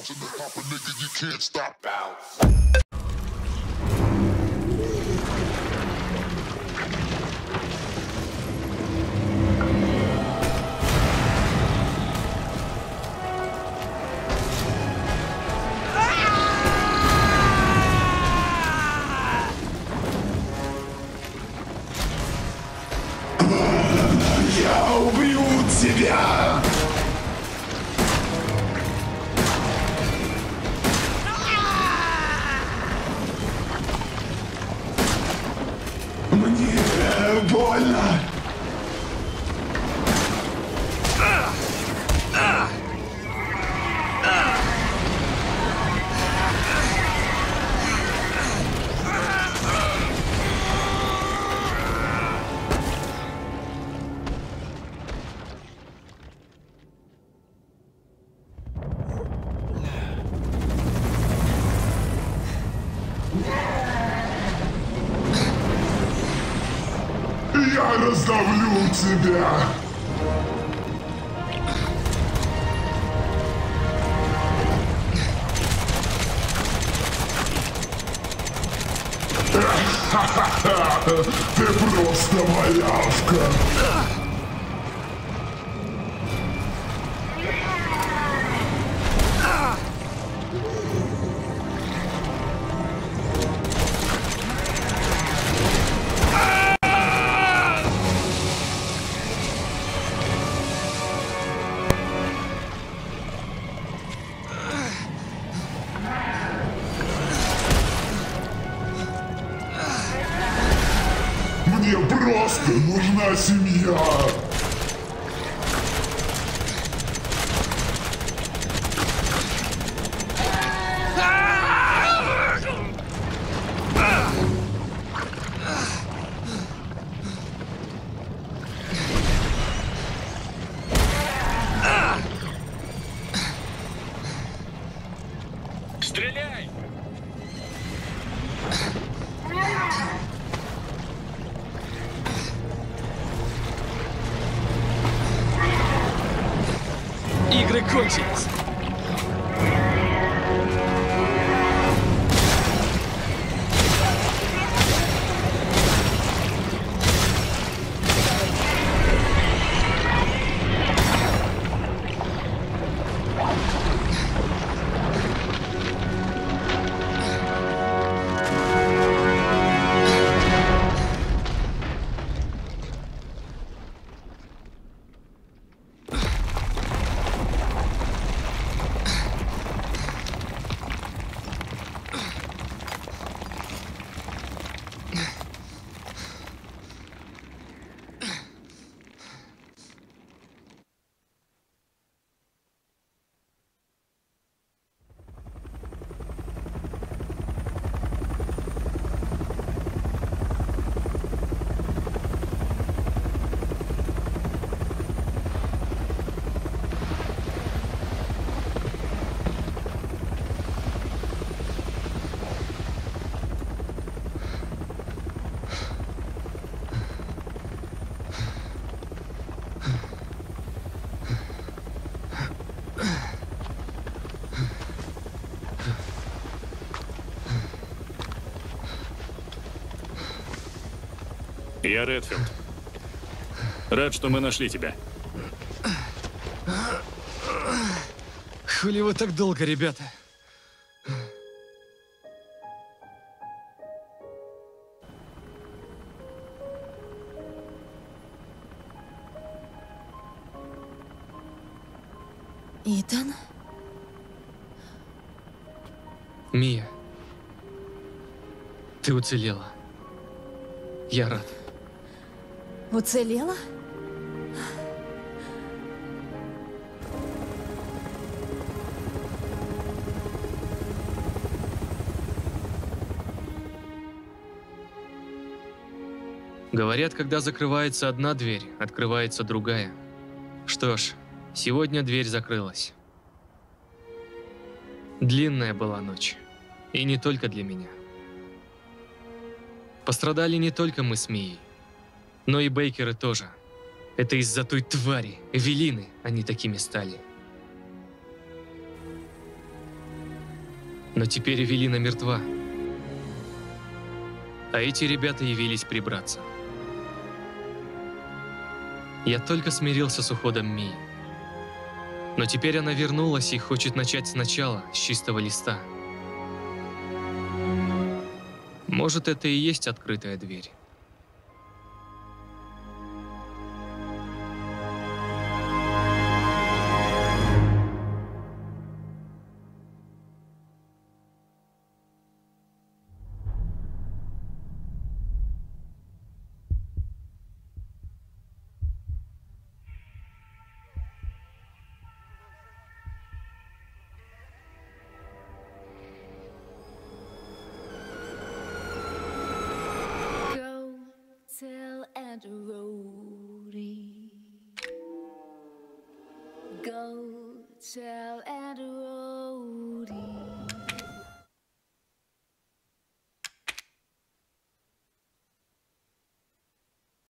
Я убью тебя! Мне больно! Я раздавлю тебя! Ты просто малявка! Мне просто нужна семья! Стреляй! Игры кончились. Я Редфилд. Рад, что мы нашли тебя. Хули вы так долго, ребята? Итан? Мия, ты уцелела. Я рад. Уцелела? Говорят, когда закрывается одна дверь, открывается другая. Что ж, сегодня дверь закрылась. Длинная была ночь. И не только для меня. Пострадали не только мы с Мией, но и Бейкеры тоже. Это из-за той твари, Эвелины, они такими стали. Но теперь Эвелина мертва. А эти ребята явились прибраться. Я только смирился с уходом Мии. Но теперь она вернулась и хочет начать сначала, с чистого листа. Может, это и есть открытая дверь. Go tell Aunt Rhody. Go tell Aunt Rhody.